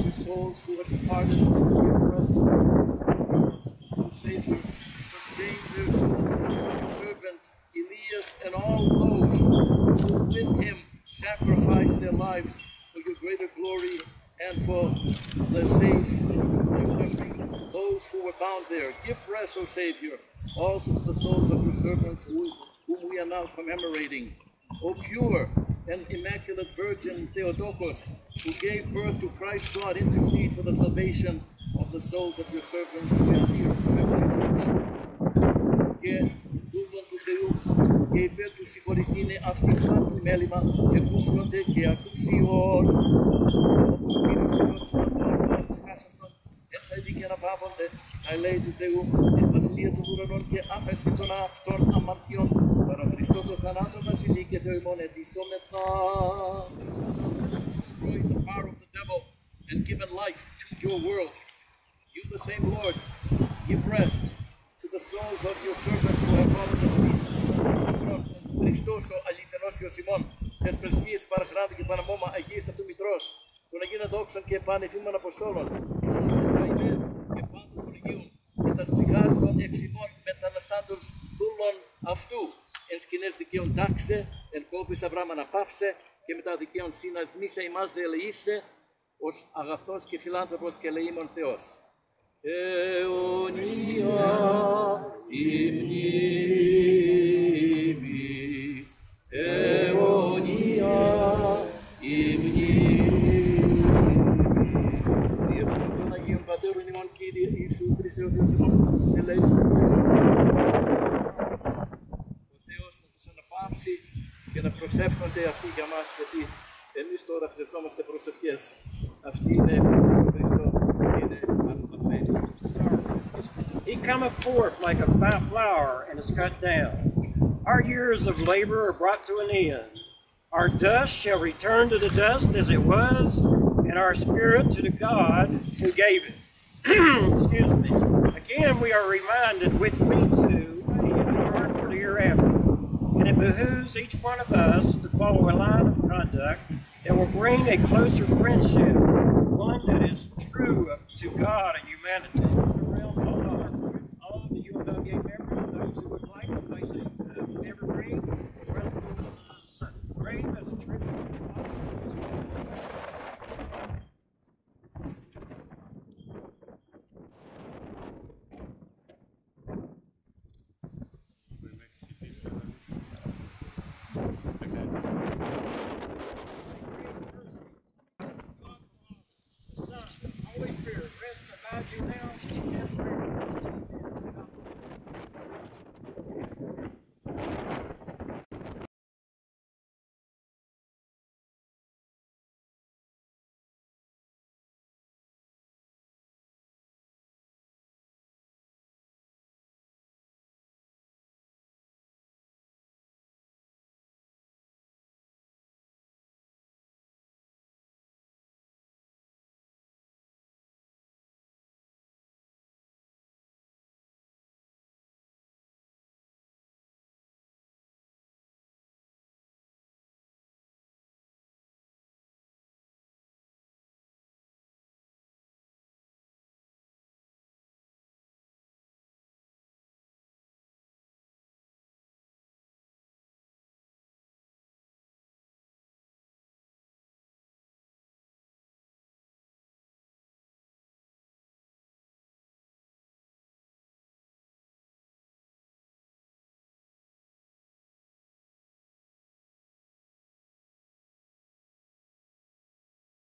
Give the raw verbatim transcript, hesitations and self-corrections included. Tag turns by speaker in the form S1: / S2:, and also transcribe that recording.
S1: the souls who are departed, give rest to the souls of your servants, who Savior, sustain their souls through your servant Elias and all those who with him sacrifice their lives for your greater glory and for the safe their suffering. Those who were bound there, give rest, O Savior, also to the souls of your servants who, whom we are now commemorating. O pure and immaculate Virgin Theotokos, who gave birth to Christ God, intercede for the salvation of the souls of your servants who are here commemorating. Και δούλων του Θεού, και υπέρ του συγχωρητήνε αυτής πάντων μέλημα, εκούσιονται και ακούσιον, όπως Κύριος Θεός να πάρεις μας ψυχάσαστον, έτσι και να πάβονται, να λέει του Θεού, την βασιλεία των ουρανών και άφεση των αυτών αμαρτιών, παρά Χριστό το θανάτο βασιλεί και Θεοημόν ετήσομεθα. Destroy the power of the devil and given life to your world. You, the same Lord, give rest to the souls of your servants who have fallen asleep. Χριστός ο αληθινός Θεός ημών, τες πρεσβείες παραχράντου και παραμόμα Αγίας αυτού Μητρός, των Αγίων δόξων και πανεφήμων Αποστόλων, και των Συζηταϊμένων και πάντων των Αγίων, και τας ψυχάς των εξημών μεταναστάντων δούλων αυτού, εν σκηνές δικαίων τάξε, εν κόπης Αβραάμ αναπαύσε, και μετά δικαίων συναρθμίσε ημάς δε ελεήσε, ως αγαθός και φιλάνθρωπος και ελεήμων Θεός. Αιωνία η μνήμη, αιωνία η μνήμη. Διεύθυνον των Αγίων Πατέρων ημών Κύριε Ιησού Χριστέ ο Θεός ημών, ελέησον Χριστός. Ο Θεός να τους αναπαύσει και να προσεύχονται αυτοί για μας, γιατί εμείς τώρα χρειαζόμαστε προσευχές. Αυτή είναι στον Χριστό, είναι αναπαυμένη.
S2: He cometh forth like a fat flower and is cut down. Our years of labor are brought to an end. Our dust shall return to the dust as it was, and our spirit to the God who gave it. Excuse me. Again, we are reminded with we too yearn for the hereafter, and it behooves each one of us to follow a line of conduct that will bring a closer friendship, one that is true to God and humanity. All of the U N L G A members and those who would like to place a uh, evergreen around the Lord's grave as a tribute. The Son, Holy Spirit, rest and abide you now.